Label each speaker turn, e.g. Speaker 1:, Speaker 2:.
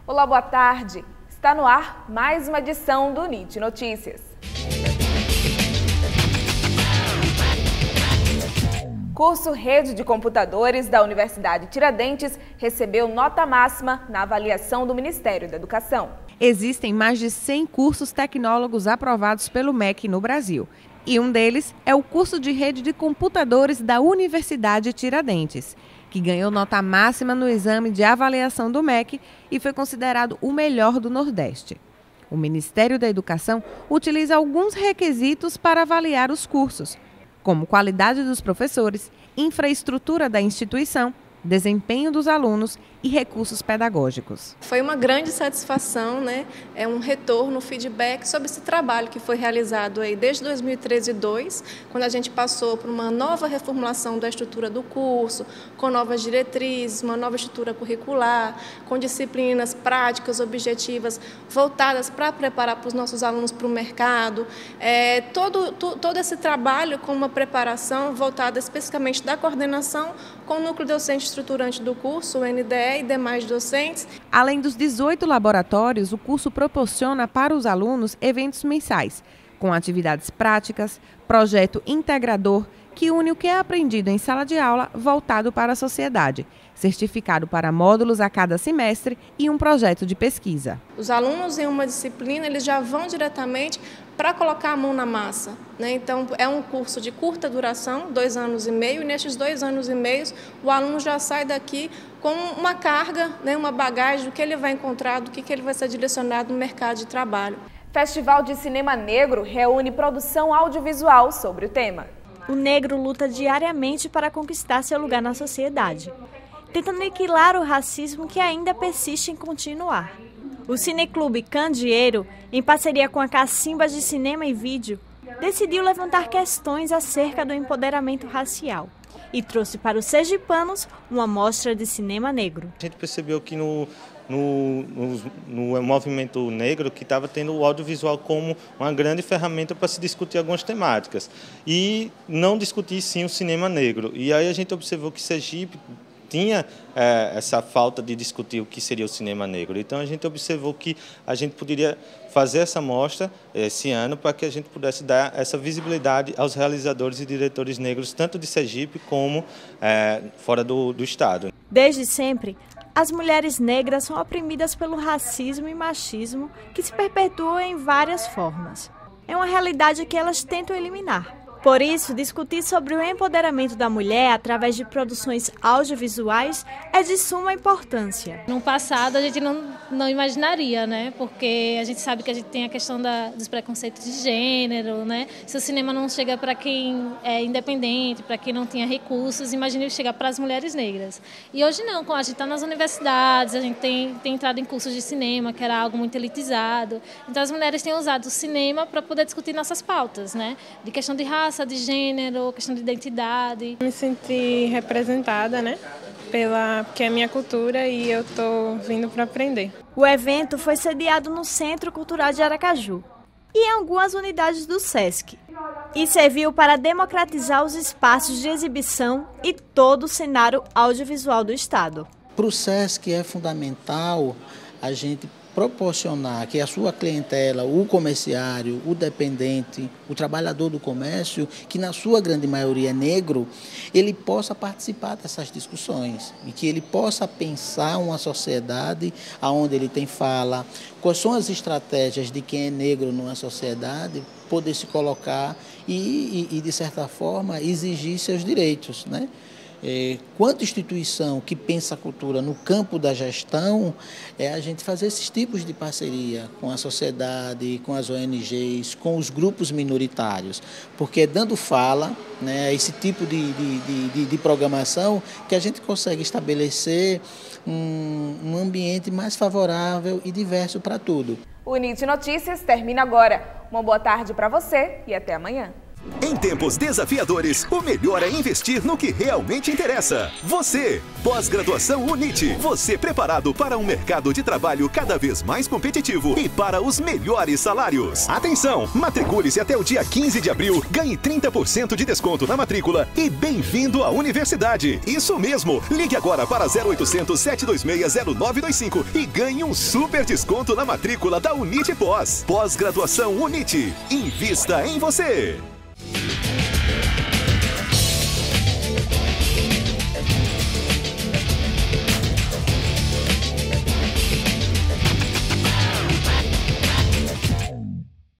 Speaker 1: Olá, boa tarde. Está no ar mais uma edição do NIT Notícias. Curso Rede de Computadores da Universidade Tiradentes recebeu nota máxima na avaliação do Ministério da Educação.
Speaker 2: Existem mais de 100 cursos tecnólogos aprovados pelo MEC no Brasil. E um deles é o curso de Rede de Computadores da Universidade Tiradentes, que ganhou nota máxima no exame de avaliação do MEC e foi considerado o melhor do Nordeste. O Ministério da Educação utiliza alguns requisitos para avaliar os cursos, como qualidade dos professores, infraestrutura da instituição, desempenho dos alunos e recursos pedagógicos.
Speaker 3: Foi uma grande satisfação, né? É um retorno, feedback sobre esse trabalho que foi realizado aí desde 2013-2, quando a gente passou por uma nova reformulação da estrutura do curso, com novas diretrizes, uma nova estrutura curricular, com disciplinas práticas, objetivas, voltadas para preparar para os nossos alunos para o mercado. Todo esse trabalho com uma preparação voltada especificamente da coordenação com o núcleo docente estruturante do curso, o NDE, e demais docentes.
Speaker 2: Além dos 18 laboratórios, o curso proporciona para os alunos eventos mensais, com atividades práticas, projeto integrador, que une o que é aprendido em sala de aula voltado para a sociedade, certificado para módulos a cada semestre e um projeto de pesquisa.
Speaker 3: Os alunos em uma disciplina, eles já vão diretamente para colocar a mão na massa, né? Então, é um curso de curta duração, 2 anos e meio, e nesses 2 anos e meio, o aluno já sai daqui com uma carga, né, uma bagagem do que ele vai encontrar, do que ele vai ser direcionado no mercado de trabalho.
Speaker 1: Festival de Cinema Negro reúne produção audiovisual sobre o tema.
Speaker 4: O negro luta diariamente para conquistar seu lugar na sociedade, tentando aniquilar o racismo que ainda persiste em continuar. O Cineclube Candeeiro, em parceria com a Cacimba de Cinema e Vídeo, decidiu levantar questões acerca do empoderamento racial e trouxe para os sergipanos uma mostra de cinema negro.
Speaker 5: A gente percebeu que no movimento negro que estava tendo o audiovisual como uma grande ferramenta para se discutir algumas temáticas e não discutir sim o cinema negro. E aí a gente observou que Sergipe tinha essa falta de discutir o que seria o cinema negro. Então a gente observou que a gente poderia fazer essa mostra esse ano para que a gente pudesse dar essa visibilidade aos realizadores e diretores negros, tanto de Sergipe como fora do estado.
Speaker 4: Desde sempre, as mulheres negras são oprimidas pelo racismo e machismo que se perpetuam em várias formas. É uma realidade que elas tentam eliminar. Por isso, discutir sobre o empoderamento da mulher através de produções audiovisuais é de suma importância.
Speaker 6: No passado, a gente não imaginaria, né? Porque a gente sabe que a gente tem a questão dos preconceitos de gênero, né? Se o cinema não chega para quem é independente, para quem não tinha recursos, imagine chegar para as mulheres negras. E hoje não, a gente está nas universidades, a gente tem entrado em cursos de cinema, que era algo muito elitizado. Então, as mulheres têm usado o cinema para poder discutir nossas pautas, né? De questão de raça, de gênero, questão de identidade.
Speaker 7: Me senti representada, né? Porque é minha cultura e eu estou vindo para aprender.
Speaker 4: O evento foi sediado no Centro Cultural de Aracaju e em algumas unidades do SESC. E serviu para democratizar os espaços de exibição e todo o cenário audiovisual do Estado.
Speaker 8: Para o SESC é fundamental a gente proporcionar que a sua clientela, o comerciário, o dependente, o trabalhador do comércio, que na sua grande maioria é negro, ele possa participar dessas discussões e que ele possa pensar uma sociedade onde ele tem fala, quais são as estratégias de quem é negro numa sociedade, poder se colocar e de certa forma, exigir seus direitos, né? Quanto instituição que pensa a cultura no campo da gestão, a gente fazer esses tipos de parceria com a sociedade, com as ONGs, com os grupos minoritários, porque é dando fala, né, esse tipo de programação que a gente consegue estabelecer um ambiente mais favorável e diverso para tudo.
Speaker 1: O NIT Notícias termina agora. Uma boa tarde para você e até amanhã.
Speaker 9: Em tempos desafiadores, o melhor é investir no que realmente interessa. Você, pós-graduação UNIT. Você preparado para um mercado de trabalho cada vez mais competitivo e para os melhores salários. Atenção, matricule-se até o dia 15 de abril, ganhe 30% de desconto na matrícula e bem-vindo à universidade. Isso mesmo, ligue agora para 0800 726 0925 e ganhe um super desconto na matrícula da UNIT Pós. Pós-graduação UNIT. Invista em você.